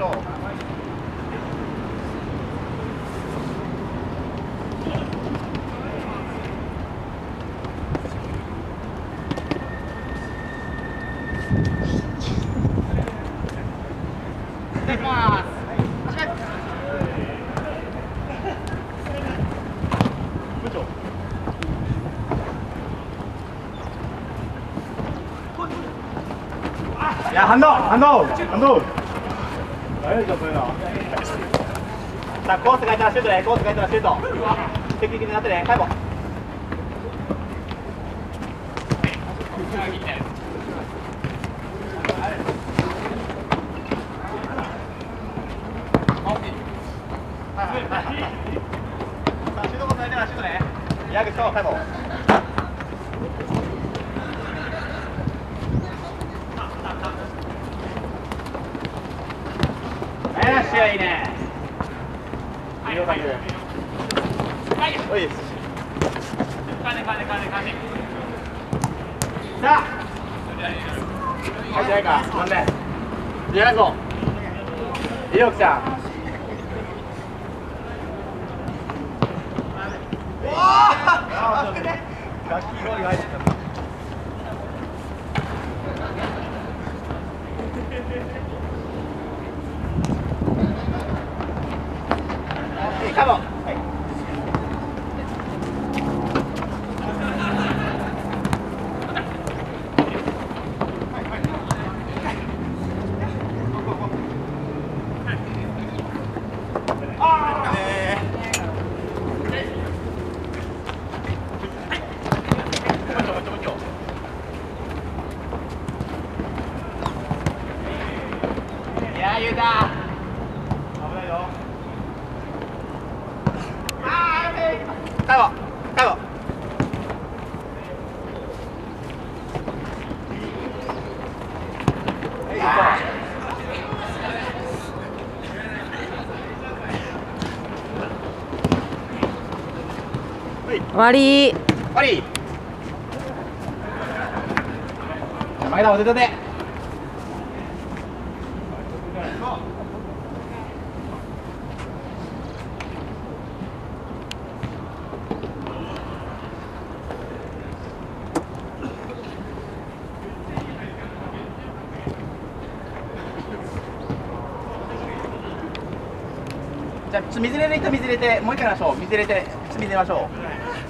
ょう。いきます。部長。いや、反応。大丈夫そういうの。さあ、コースがいたらシュートね。コースがいたらシュート。積極的になってね。カイボ。矢口とカイボ。いいね。いいよ、かける。おいです。さあ。入ってないか。なんで。やらんぞ。いいよ、きちゃん。おお。楽器ゴールが入ってた。カモン。はい。いや、言うた。危ないよ。カモ。 終わり。 前田お手手で。じゃあ、水入れて、もう一回やりましょう。水入れて、水入れましょう。